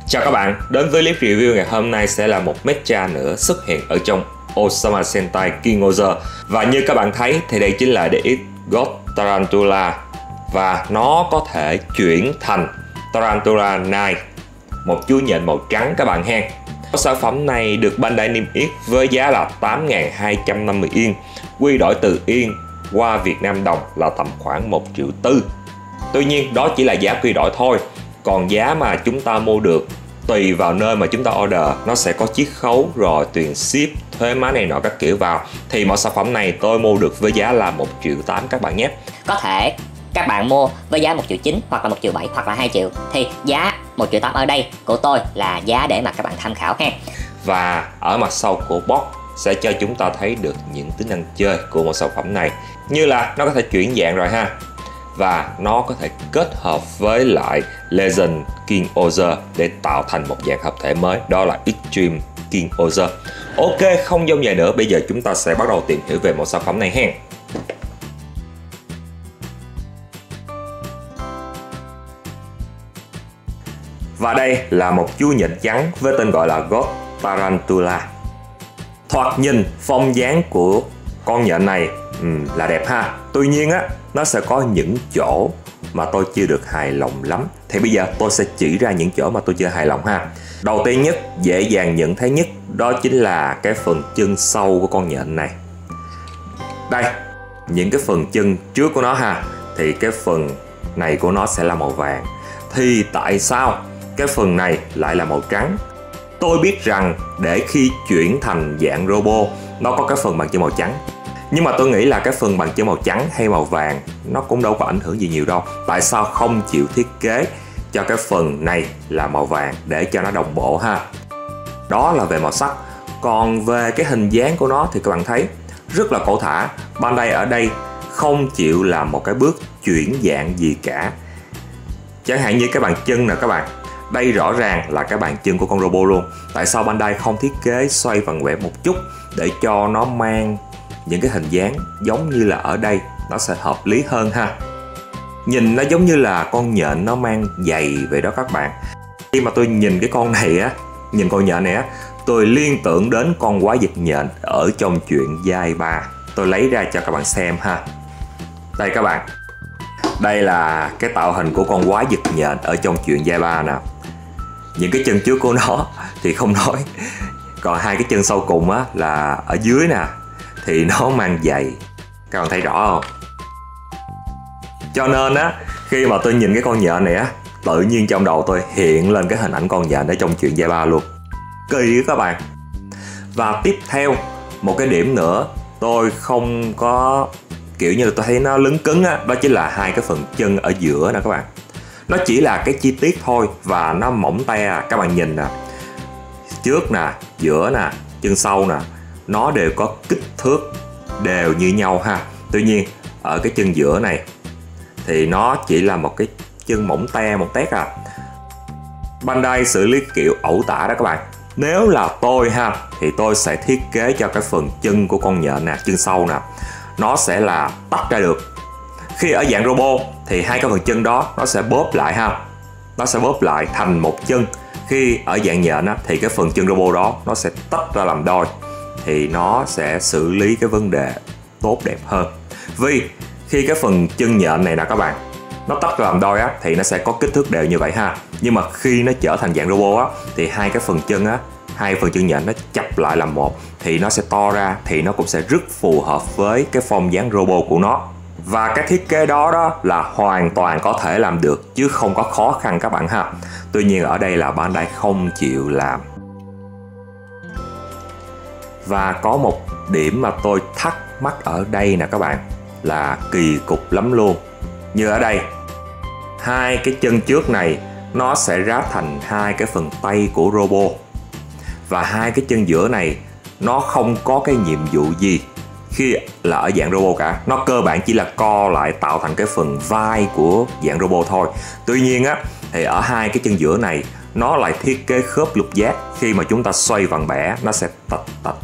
Chào các bạn, đến với clip review ngày hôm nay sẽ là một mecha nữa xuất hiện ở trong Osama Sentai King Ozer. Và như các bạn thấy thì đây chính là DX God Tarantula. Và nó có thể chuyển thành Tarantula Knight, một chú nhện màu trắng các bạn hen. Sản phẩm này được Bandai niêm yết với giá là 8.250 Yên, quy đổi từ Yên qua Việt Nam đồng là tầm khoảng 1,4 triệu. Tuy nhiên đó chỉ là giá quy đổi thôi, còn giá mà chúng ta mua được tùy vào nơi mà chúng ta order, nó sẽ có chiết khấu rồi tiền ship, thuế má này nọ các kiểu vào. Thì mẫu sản phẩm này tôi mua được với giá là 1,8 triệu các bạn nhé. Có thể các bạn mua với giá 1,9 triệu hoặc là 1,7 triệu hoặc là 2 triệu, thì giá 1,8 triệu ở đây của tôi là giá để mà các bạn tham khảo ha. Và ở mặt sau của box sẽ cho chúng ta thấy được những tính năng chơi của một sản phẩm này, như là nó có thể chuyển dạng rồi ha, và nó có thể kết hợp với lại Legend King Ozer để tạo thành một dạng hợp thể mới, đó là Extreme King Ozer. Ok, không dông dài nữa, bây giờ chúng ta sẽ bắt đầu tìm hiểu về một sản phẩm này hen. Và đây là một chú nhện trắng với tên gọi là God Tarantula. Thoạt nhìn phong dáng của con nhện này là đẹp ha. Tuy nhiên á, nó sẽ có những chỗ mà tôi chưa được hài lòng lắm. Thì bây giờ tôi sẽ chỉ ra những chỗ mà tôi chưa hài lòng ha. Đầu tiên nhất, dễ dàng nhận thấy nhất, đó chính là cái phần chân sau của con nhện này. Đây, những cái phần chân trước của nó ha, thì cái phần này của nó sẽ là màu vàng. Thì tại sao cái phần này lại là màu trắng? Tôi biết rằng để khi chuyển thành dạng robot, nó có cái phần bàn chân màu trắng. Nhưng mà tôi nghĩ là cái phần bàn chân màu trắng hay màu vàng nó cũng đâu có ảnh hưởng gì nhiều đâu. Tại sao không chịu thiết kế cho cái phần này là màu vàng để cho nó đồng bộ ha? Đó là về màu sắc. Còn về cái hình dáng của nó thì các bạn thấy rất là cổ thả. Bandai ở đây không chịu làm một cái bước chuyển dạng gì cả. Chẳng hạn như cái bàn chân nè các bạn, đây rõ ràng là cái bàn chân của con robot luôn. Tại sao Bandai không thiết kế xoay vặn vẹo một chút để cho nó mang những cái hình dáng giống như là ở đây, nó sẽ hợp lý hơn ha. Nhìn nó giống như là con nhện nó mang giày vậy đó các bạn. Khi mà tôi nhìn cái con này á, nhìn con nhện này á, tôi liên tưởng đến con quái vật nhện ở trong truyện Giai 3. Tôi lấy ra cho các bạn xem ha. Đây các bạn, đây là cái tạo hình của con quái vật nhện ở trong truyện Giai 3 nè. Những cái chân trước của nó thì không nói, còn hai cái chân sau cùng á là ở dưới nè, thì nó mang giày. Các bạn thấy rõ không? Cho nên á, khi mà tôi nhìn cái con nhện này á, tự nhiên trong đầu tôi hiện lên cái hình ảnh con nhện ở trong truyện Giai 3 luôn. Kỳ các bạn. Và tiếp theo, một cái điểm nữa tôi không có kiểu như là tôi thấy nó lứng cứng á, đó chính là hai cái phần chân ở giữa nè các bạn. Nó chỉ là cái chi tiết thôi và nó mỏng te à. Các bạn nhìn nè, trước nè, giữa nè, chân sau nè, nó đều có kích thước đều như nhau ha. Tuy nhiên ở cái chân giữa này thì nó chỉ là một cái chân mỏng te một tét à. Bandai xử lý kiểu ẩu tả đó các bạn. Nếu là tôi ha, thì tôi sẽ thiết kế cho cái phần chân của con nhện nè, chân sau nè, nó sẽ là tách ra được. Khi ở dạng robot thì hai cái phần chân đó nó sẽ bóp lại ha, nó sẽ bóp lại thành một chân. Khi ở dạng nhện á, thì cái phần chân robot đó nó sẽ tách ra làm đôi, thì nó sẽ xử lý cái vấn đề tốt đẹp hơn. Vì khi cái phần chân nhện này nè các bạn, nó tách ra làm đôi á, thì nó sẽ có kích thước đều như vậy ha. Nhưng mà khi nó trở thành dạng robot á, thì hai cái phần chân á, hai phần chân nhện nó chập lại làm một, thì nó sẽ to ra, thì nó cũng sẽ rất phù hợp với cái form dáng robot của nó. Và cái thiết kế đó là hoàn toàn có thể làm được chứ không có khó khăn các bạn ha. Tuy nhiên ở đây là Bandai không chịu làm. Và có một điểm mà tôi thắc mắc ở đây nè các bạn, là kỳ cục lắm luôn. Như ở đây, hai cái chân trước này nó sẽ ráp thành hai cái phần tay của robot. Và hai cái chân giữa này nó không có cái nhiệm vụ gì khi là ở dạng robot cả. Nó cơ bản chỉ là co lại tạo thành cái phần vai của dạng robot thôi. Tuy nhiên á, thì ở hai cái chân giữa này nó lại thiết kế khớp lục giác. Khi mà chúng ta xoay vặn bẻ, nó sẽ tạch.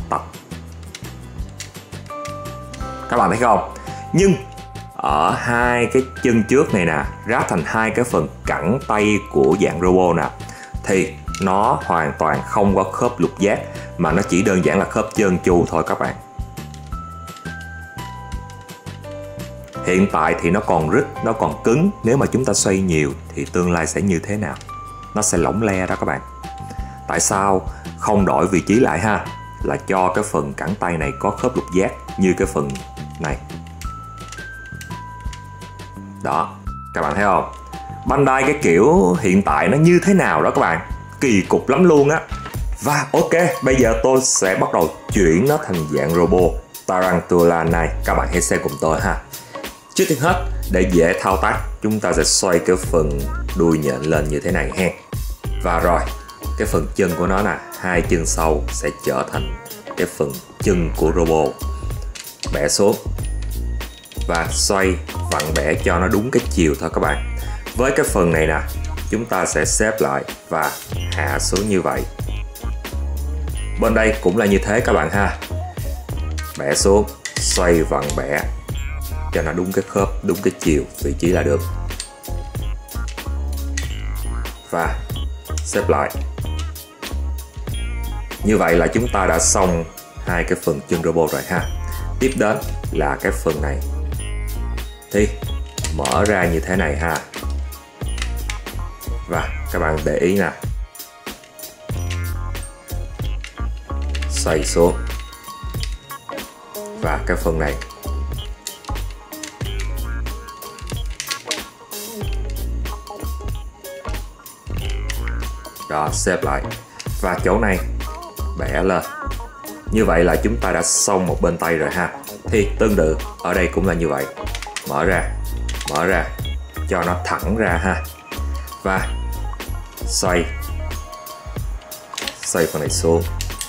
Các bạn thấy không? Nhưng ở hai cái chân trước này nè, ráp thành hai cái phần cẳng tay của dạng robot nè, thì nó hoàn toàn không có khớp lục giác, mà nó chỉ đơn giản là khớp trơn tru thôi các bạn. Hiện tại thì nó còn rít, nó còn cứng. Nếu mà chúng ta xoay nhiều thì tương lai sẽ như thế nào? Nó sẽ lỏng le đó các bạn. Tại sao không đổi vị trí lại ha? Là cho cái phần cẳng tay này có khớp lục giác như cái phần này. Đó, các bạn thấy không? Bandai cái kiểu hiện tại nó như thế nào đó các bạn? Kỳ cục lắm luôn á. Và ok, bây giờ tôi sẽ bắt đầu chuyển nó thành dạng robot Tarantula này. Các bạn hãy xem cùng tôi ha. Trước tiên hết, để dễ thao tác, chúng ta sẽ xoay cái phần đuôi nhện lên như thế này ha. Và rồi, cái phần chân của nó nè, hai chân sau sẽ trở thành cái phần chân của robot. Bẻ xuống và xoay vặn bẻ cho nó đúng cái chiều thôi các bạn. Với cái phần này nè, chúng ta sẽ xếp lại và hạ xuống như vậy. Bên đây cũng là như thế các bạn ha. Bẻ xuống, xoay vặn bẻ cho nó đúng cái khớp, đúng cái chiều, vị trí là được. Và xếp lại. Như vậy là chúng ta đã xong hai cái phần chân robot rồi ha. Tiếp đến là cái phần này. Thì mở ra như thế này ha. Và các bạn để ý nè. Xoay xuống. Và cái phần này đó, xếp lại. Và chỗ này bẻ lên. Như vậy là chúng ta đã xong một bên tay rồi ha. Thì tương tự ở đây cũng là như vậy. Mở ra cho nó thẳng ra ha. Và xoay phần này xuống,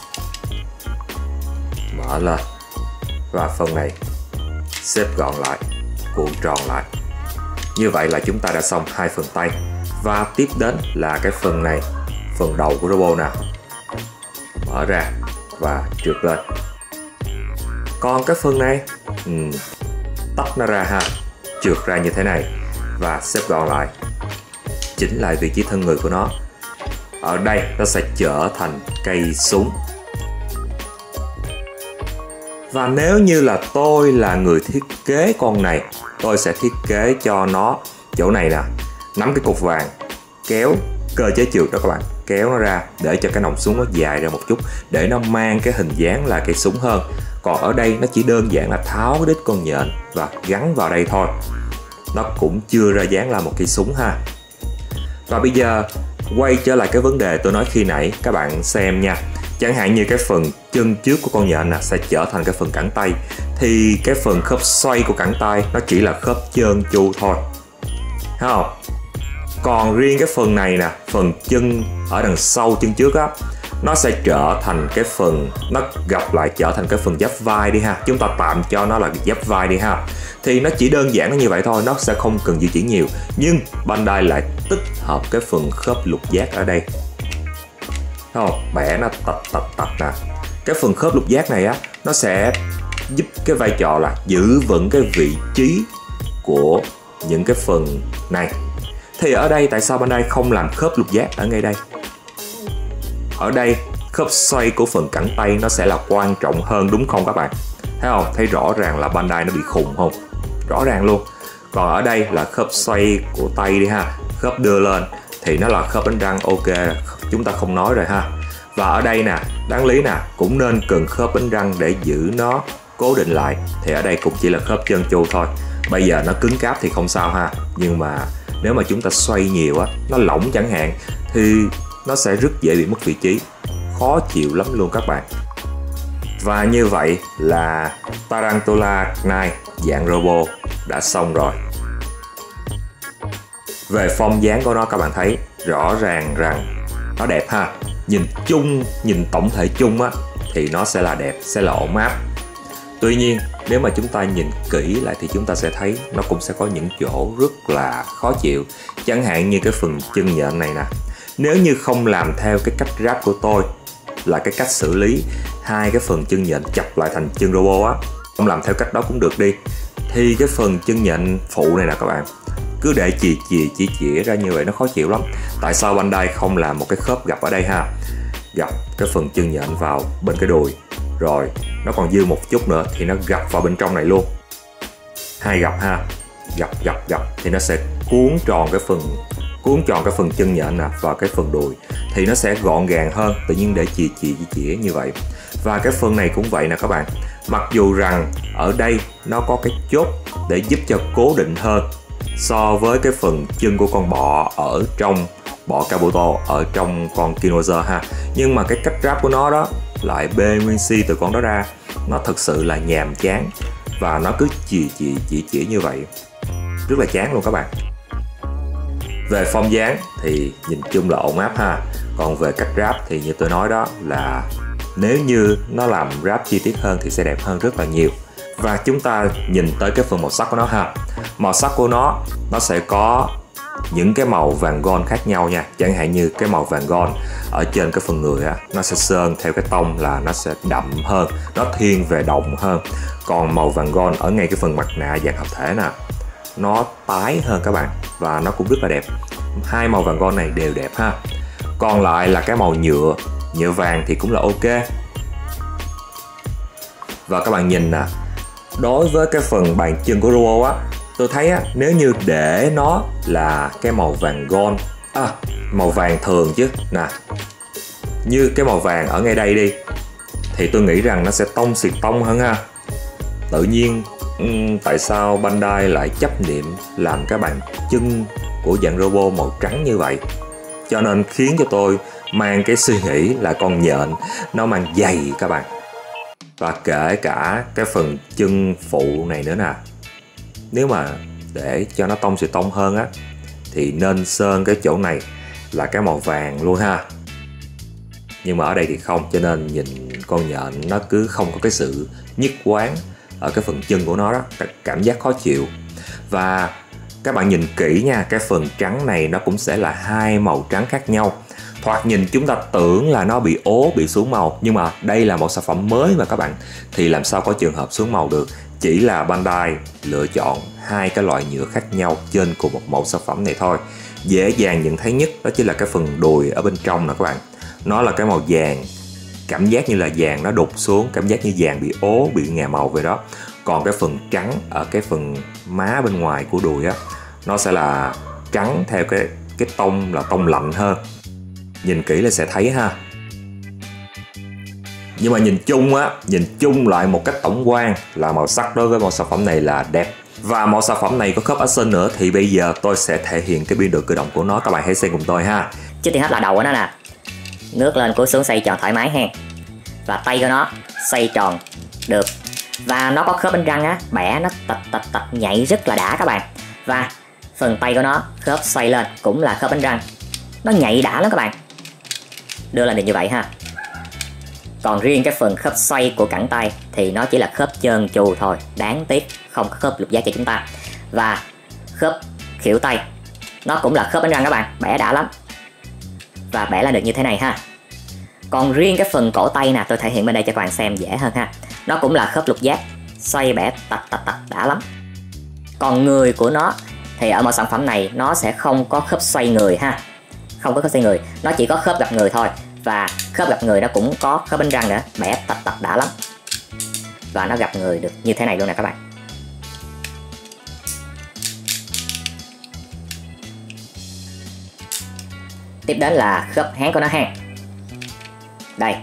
mở lên. Và phần này xếp gọn lại, cuộn tròn lại. Như vậy là chúng ta đã xong hai phần tay. Và tiếp đến là cái phần này, phần đầu của robot nè. Mở ra và trượt lên. Còn cái phần này tách nó ra ha, trượt ra như thế này và xếp gọn lại, chỉnh lại vị trí thân người của nó. Ở đây nó sẽ trở thành cây súng. Và nếu như là tôi là người thiết kế con này, tôi sẽ thiết kế cho nó chỗ này nè, nắm cái cục vàng, kéo cơ chế trượt đó các bạn, kéo nó ra để cho cái nòng súng nó dài ra một chút, để nó mang cái hình dáng là cây súng hơn. Còn ở đây nó chỉ đơn giản là tháo cái đít con nhện và gắn vào đây thôi. Nó cũng chưa ra dáng là một cây súng ha. Và bây giờ quay trở lại cái vấn đề tôi nói khi nãy, các bạn xem nha. Chẳng hạn như cái phần chân trước của con nhện sẽ trở thành cái phần cẳng tay, thì cái phần khớp xoay của cẳng tay nó chỉ là khớp trơn tru thôi, thấy không? Còn riêng cái phần này nè, phần chân ở đằng sau chân trước á, nó sẽ trở thành cái phần, nó gặp lại trở thành cái phần giáp vai đi ha. Chúng ta tạm cho nó là giáp vai đi ha. Thì nó chỉ đơn giản như vậy thôi, nó sẽ không cần di chuyển nhiều. Nhưng Bandai lại tích hợp cái phần khớp lục giác ở đây. Thấy không? Bẻ nó tạch nè. Cái phần khớp lục giác này á, nó sẽ giúp cái vai trò là giữ vững cái vị trí của những cái phần này. Thì ở đây tại sao Bandai không làm khớp lục giác ở ngay đây? Ở đây khớp xoay của phần cẳng tay nó sẽ là quan trọng hơn, đúng không các bạn? Thấy không? Thấy rõ ràng là Bandai nó bị khùng không? Rõ ràng luôn. Còn ở đây là khớp xoay của tay đi ha, khớp đưa lên thì nó là khớp đánh răng, ok, chúng ta không nói rồi ha. Và ở đây nè, đáng lý nè, cũng nên cần khớp đánh răng để giữ nó cố định lại, thì ở đây cũng chỉ là khớp trơn tru thôi. Bây giờ nó cứng cáp thì không sao ha, nhưng mà nếu mà chúng ta xoay nhiều á, nó lỏng chẳng hạn, thì nó sẽ rất dễ bị mất vị trí, khó chịu lắm luôn các bạn. Và như vậy là Tarantula Knight dạng robot đã xong rồi. Về form dáng của nó các bạn thấy rõ ràng rằng nó đẹp ha. Nhìn tổng thể chung á, thì nó sẽ là đẹp, sẽ là ổn áp. Tuy nhiên nếu mà chúng ta nhìn kỹ lại thì chúng ta sẽ thấy nó cũng sẽ có những chỗ rất là khó chịu. Chẳng hạn như cái phần chân nhện này nè, nếu như không làm theo cái cách ráp của tôi, là cái cách xử lý hai cái phần chân nhện chập lại thành chân robot á, không làm theo cách đó cũng được đi, thì cái phần chân nhện phụ này nè các bạn, cứ để chìa ra như vậy nó khó chịu lắm. Tại sao Bandai không làm một cái khớp gập ở đây ha, gập cái phần chân nhện vào bên cái đùi, rồi nó còn dư một chút nữa thì nó gập vào bên trong này luôn. Hai gập ha, gập thì nó sẽ cuốn tròn cái phần chân nhện nè và cái phần đùi thì nó sẽ gọn gàng hơn. Tự nhiên để chìa như vậy. Và cái phần này cũng vậy nè các bạn. Mặc dù rằng ở đây nó có cái chốt để giúp cho cố định hơn so với cái phần chân của con bọ ở trong bọ Kabuto, ở trong con Kinozer ha, nhưng mà cái cách ráp của nó đó lại bê nguyên si từ con đó ra, nó thực sự là nhàm chán và nó cứ chìa như vậy, rất là chán luôn các bạn. Về form dáng thì nhìn chung là ổn áp ha. Còn về cách ráp thì như tôi nói đó là nếu như nó làm ráp chi tiết hơn thì sẽ đẹp hơn rất là nhiều. Và chúng ta nhìn tới cái phần màu sắc của nó ha. Màu sắc của nó sẽ có những cái màu vàng gold khác nhau nha. Chẳng hạn như cái màu vàng gold ở trên cái phần người á, nó sẽ sơn theo cái tông là nó sẽ đậm hơn, nó thiên về đồng hơn. Còn màu vàng gold ở ngay cái phần mặt nạ dạng hợp thể nè, nó tái hơn các bạn, và nó cũng rất là đẹp. Hai màu vàng gold này đều đẹp ha. Còn lại là cái màu nhựa vàng thì cũng là ok. Và các bạn nhìn nè, đối với cái phần bàn chân của Ruo á, tôi thấy á, nếu như để nó là cái màu vàng gold, màu vàng thường chứ nè, như cái màu vàng ở ngay đây đi, thì tôi nghĩ rằng nó sẽ tông xịt tông hơn ha. Tự nhiên tại sao Bandai lại chấp niệm làm cái bàn chân của dạng robot màu trắng như vậy, cho nên khiến cho tôi mang cái suy nghĩ là con nhện nó mang giày các bạn. Và kể cả cái phần chân phụ này nữa nè, nếu mà để cho nó tông xì tông hơn á thì nên sơn cái chỗ này là cái màu vàng luôn ha. Nhưng mà ở đây thì không, cho nên nhìn con nhện nó cứ không có cái sự nhất quán ở cái phần chân của nó đó, cảm giác khó chịu. Và các bạn nhìn kỹ nha, cái phần trắng này nó cũng sẽ là hai màu trắng khác nhau. Thoạt nhìn chúng ta tưởng là nó bị ố, bị xuống màu, nhưng mà đây là một sản phẩm mới mà các bạn, thì làm sao có trường hợp xuống màu được. Chỉ là Bandai lựa chọn hai cái loại nhựa khác nhau trên cùng một mẫu sản phẩm này thôi. Dễ dàng nhận thấy nhất đó chính là cái phần đùi ở bên trong nè các bạn. Nó là cái màu vàng, cảm giác như là vàng nó đục xuống, cảm giác như vàng bị ố, bị ngà màu vậy đó. Còn cái phần trắng ở cái phần má bên ngoài của đùi á, nó sẽ là trắng theo cái tông là tông lạnh hơn. Nhìn kỹ là sẽ thấy ha. Nhưng mà nhìn chung lại một cách tổng quan là màu sắc đối với mẫu sản phẩm này là đẹp. Và mẫu sản phẩm này có khớp action nữa thì bây giờ tôi sẽ thể hiện cái biên độ cử động của nó, các bạn hãy xem cùng tôi ha. Trước tiên hết là đầu của nó nè, ngước lên cúi xuống xoay tròn thoải mái ha. Và tay của nó xoay tròn được. Và nó có khớp bánh răng á, bẻ nó tạch nhảy rất là đã các bạn. Và phần tay của nó khớp xoay lên cũng là khớp bánh răng, nó nhạy đã lắm các bạn. Đưa lên được như vậy ha. Còn riêng cái phần khớp xoay của cẳng tay thì nó chỉ là khớp trơn tru thôi, đáng tiếc không có khớp lục giác cho chúng ta. Và khớp khuỷu tay nó cũng là khớp bánh răng các bạn, bẻ đã lắm. Và bẻ lên được như thế này ha. Còn riêng cái phần cổ tay nè, tôi thể hiện bên đây cho các bạn xem dễ hơn ha. Nó cũng là khớp lục giác, xoay bẻ tạch đã lắm. Còn người của nó thì ở một sản phẩm này nó sẽ không có khớp xoay người ha. Không có khớp xoay người, nó chỉ có khớp gặp người thôi. Và khớp gặp người nó cũng có khớp bánh răng nữa, bẻ tạch đã lắm. Và nó gặp người được như thế này luôn nè các bạn. Tiếp đến là khớp háng của nó ha. Đây,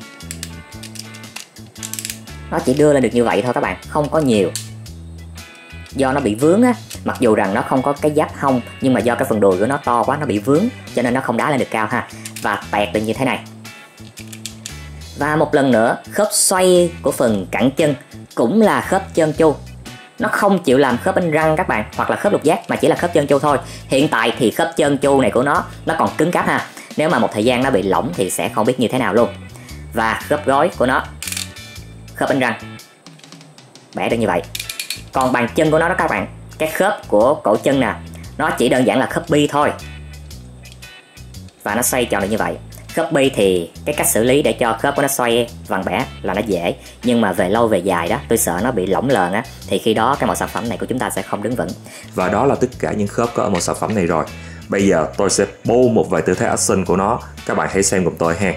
nó chỉ đưa lên được như vậy thôi các bạn, không có nhiều. Do nó bị vướng á, mặc dù rằng nó không có cái giáp hông, nhưng mà do cái phần đùi của nó to quá, nó bị vướng, cho nên nó không đá lên được cao ha. Và tẹt được như thế này. Và một lần nữa, khớp xoay của phần cẳng chân cũng là khớp trơn tru. Nó không chịu làm khớp bánh răng các bạn, hoặc là khớp lục giác, mà chỉ là khớp trơn tru thôi. Hiện tại thì khớp trơn tru này của nó còn cứng cáp ha. Nếu mà một thời gian nó bị lỏng thì sẽ không biết như thế nào luôn. Và khớp gối của nó, khớp bánh răng, bẻ được như vậy. Còn bàn chân của nó đó các bạn, cái khớp của cổ chân nè, nó chỉ đơn giản là khớp bi thôi. Và nó xoay tròn được như vậy. Copy thì cái cách xử lý để cho khớp của nó xoay vặn vẽ là nó dễ, nhưng mà về lâu về dài đó tôi sợ nó bị lỏng lờn á, thì khi đó cái mẫu sản phẩm này của chúng ta sẽ không đứng vững. Và đó là tất cả những khớp có ở một sản phẩm này rồi. Bây giờ tôi sẽ bô một vài tư thế action của nó, các bạn hãy xem cùng tôi ha.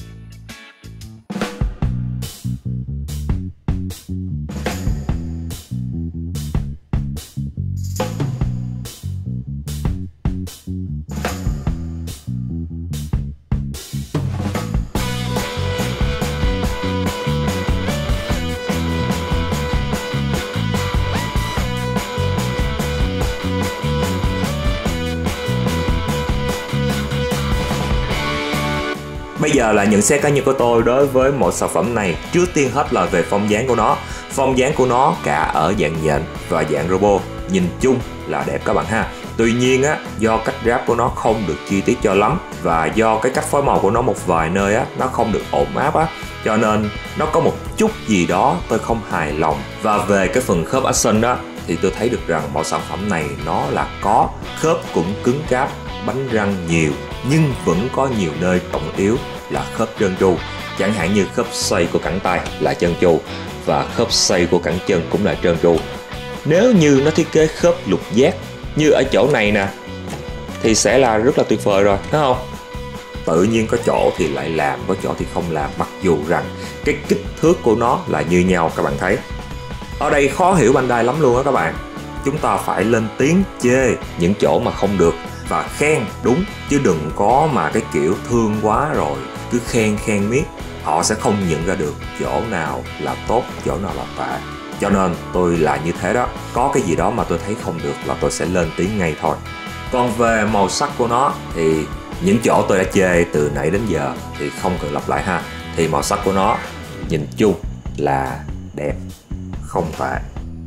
Bây giờ là nhận xét cá nhân của tôi đối với một sản phẩm này. Trước tiên hết là về form dáng của nó. Form dáng của nó cả ở dạng nhện và dạng robot nhìn chung là đẹp các bạn ha. Tuy nhiên á, do cách ráp của nó không được chi tiết cho lắm, và do cái cách phối màu của nó một vài nơi á, nó không được ổn áp á, cho nên nó có một chút gì đó tôi không hài lòng. Và về cái phần khớp action đó thì tôi thấy được rằng mẫu sản phẩm này nó là có khớp cũng cứng cáp, bánh răng nhiều, nhưng vẫn có nhiều nơi trọng yếu là khớp trơn tru. Chẳng hạn như khớp xoay của cẳng tay là trơn tru và khớp xoay của cẳng chân cũng là trơn tru. Nếu như nó thiết kế khớp lục giác như ở chỗ này nè thì sẽ là rất là tuyệt vời rồi, thấy không? Tự nhiên có chỗ thì lại làm, có chỗ thì không làm, mặc dù rằng cái kích thước của nó là như nhau các bạn thấy. Ở đây khó hiểu Bandai lắm luôn á các bạn. Chúng ta phải lên tiếng chê những chỗ mà không được và khen đúng, chứ đừng có mà cái kiểu thương quá rồi cứ khen miết. Họ sẽ không nhận ra được chỗ nào là tốt, chỗ nào là tệ. Cho nên tôi là như thế đó. Có cái gì đó mà tôi thấy không được là tôi sẽ lên tiếng ngay thôi. Còn về màu sắc của nó thì những chỗ tôi đã chê từ nãy đến giờ thì không cần lặp lại ha. Thì màu sắc của nó nhìn chung là đẹp, không tệ.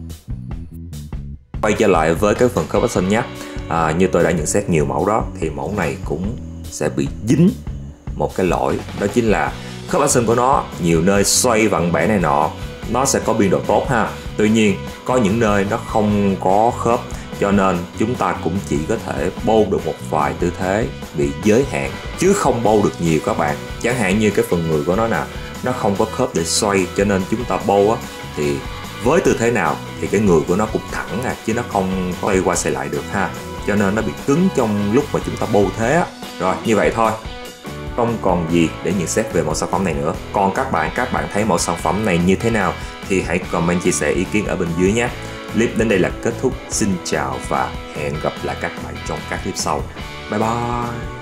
Quay trở lại với cái phần khớp action nhé. Như tôi đã nhận xét nhiều mẫu đó thì mẫu này cũng sẽ bị dính một cái lỗi, đó chính là khớp action của nó nhiều nơi xoay vặn vẽ này nọ, nó sẽ có biên độ tốt ha. Tuy nhiên có những nơi nó không có khớp, cho nên chúng ta cũng chỉ có thể bô được một vài tư thế bị giới hạn, chứ không bô được nhiều các bạn. Chẳng hạn như cái phần người của nó nè, nó không có khớp để xoay, cho nên chúng ta bô á thì với tư thế nào thì cái người của nó cũng thẳng chứ nó không quay qua xoay lại được ha. Cho nên nó bị cứng trong lúc mà chúng ta bô thế á. Rồi như vậy thôi, không còn gì để nhận xét về mẫu sản phẩm này nữa. Còn các bạn thấy mẫu sản phẩm này như thế nào thì hãy comment chia sẻ ý kiến ở bên dưới nhé. Clip đến đây là kết thúc. Xin chào và hẹn gặp lại các bạn trong các clip sau. Bye bye.